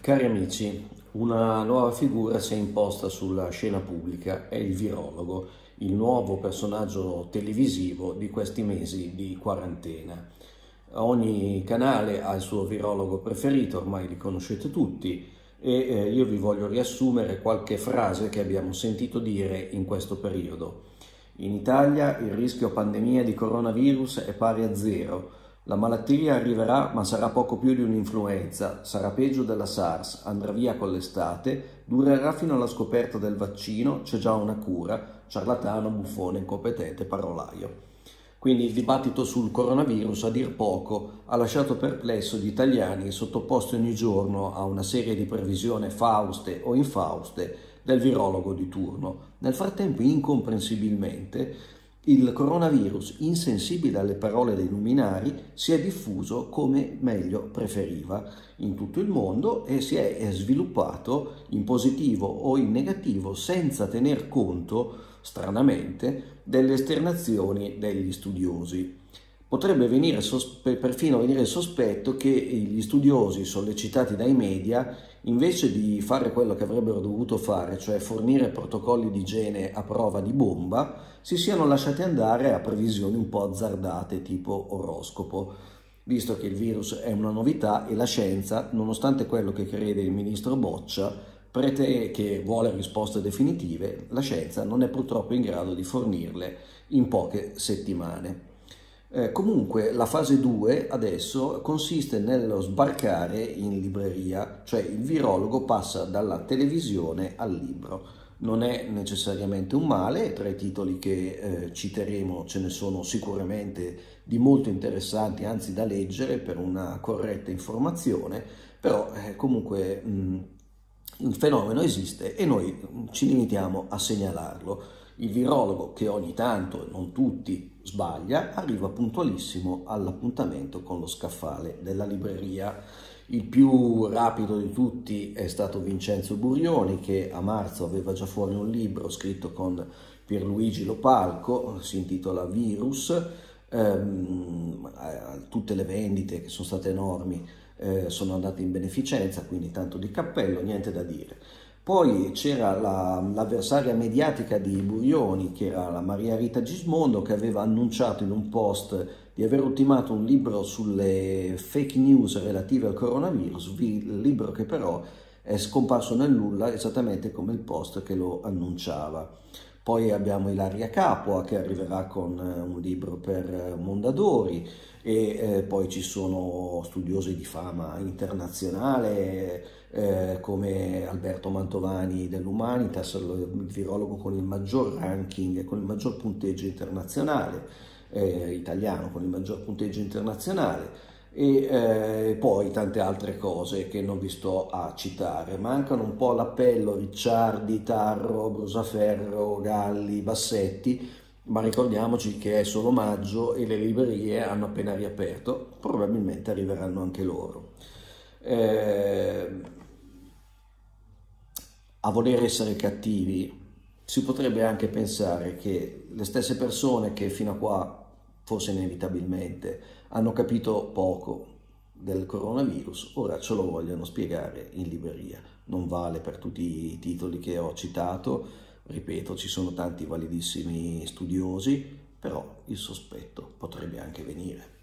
Cari amici, una nuova figura si è imposta sulla scena pubblica, è il virologo, il nuovo personaggio televisivo di questi mesi di quarantena. Ogni canale ha il suo virologo preferito, ormai li conoscete tutti, e io vi voglio riassumere qualche frase che abbiamo sentito dire in questo periodo. In Italia il rischio pandemia di coronavirus è pari a zero. La malattia arriverà, ma sarà poco più di un'influenza, sarà peggio della SARS, andrà via con l'estate, durerà fino alla scoperta del vaccino, c'è già una cura, ciarlatano, buffone, incompetente, parolaio. Quindi il dibattito sul coronavirus, a dir poco, ha lasciato perplesso gli italiani sottoposti ogni giorno a una serie di previsioni fauste o infauste del virologo di turno. Nel frattempo, incomprensibilmente, il coronavirus, insensibile alle parole dei luminari, si è diffuso come meglio preferiva in tutto il mondo e si è sviluppato in positivo o in negativo senza tener conto, stranamente, delle esternazioni degli studiosi. Potrebbe perfino venire il sospetto che gli studiosi, sollecitati dai media, invece di fare quello che avrebbero dovuto fare, cioè fornire protocolli di igiene a prova di bomba, si siano lasciati andare a previsioni un po' azzardate, tipo oroscopo, visto che il virus è una novità e la scienza, nonostante quello che crede il ministro Boccia, che vuole risposte definitive, la scienza non è purtroppo in grado di fornirle in poche settimane. Comunque la fase 2 adesso consiste nello sbarcare in libreria, cioè il virologo passa dalla televisione al libro. Non è necessariamente un male, tra i titoli che citeremo ce ne sono sicuramente di molto interessanti, anzi da leggere per una corretta informazione, però comunque il fenomeno esiste e noi ci limitiamo a segnalarlo. Il virologo, che ogni tanto, non tutti, sbaglia, arriva puntualissimo all'appuntamento con lo scaffale della libreria. Il più rapido di tutti è stato Vincenzo Burioni, che a marzo aveva già fuori un libro scritto con Pierluigi Lopalco, si intitola Virus. Tutte le vendite, che sono state enormi, sono andate in beneficenza, quindi tanto di cappello, niente da dire. Poi c'era l'avversaria mediatica di Burioni, che era la Maria Rita Gismondo, che aveva annunciato in un post di aver ultimato un libro sulle fake news relative al coronavirus, libro che però è scomparso nel nulla, esattamente come il post che lo annunciava. Poi abbiamo Ilaria Capua, che arriverà con un libro per Mondadori, e poi ci sono studiosi di fama internazionale come Alberto Mantovani dell'Humanitas, il virologo con il maggior ranking, con il maggior punteggio internazionale, italiano con il maggior punteggio internazionale, e poi tante altre cose che non vi sto a citare. Mancano un po' l'appello Ricciardi, Tarro, Brusaferro, Galli, Bassetti, ma ricordiamoci che è solo maggio e le librerie hanno appena riaperto, probabilmente arriveranno anche loro. A voler essere cattivi, si potrebbe anche pensare che le stesse persone che fino a qua, forse inevitabilmente, hanno capito poco del coronavirus, ora ce lo vogliono spiegare in libreria. Non vale per tutti i titoli che ho citato, ripeto, ci sono tanti validissimi studiosi, però il sospetto potrebbe anche venire.